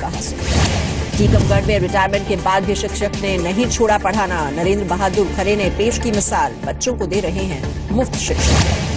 कहा सुनिए। टीकमगढ़ में रिटायरमेंट के बाद भी शिक्षक ने नहीं छोड़ा पढ़ाना। नरेंद्र बहादुर खरे ने पेश की मिसाल, बच्चों को दे रहे हैं मुफ्त शिक्षा।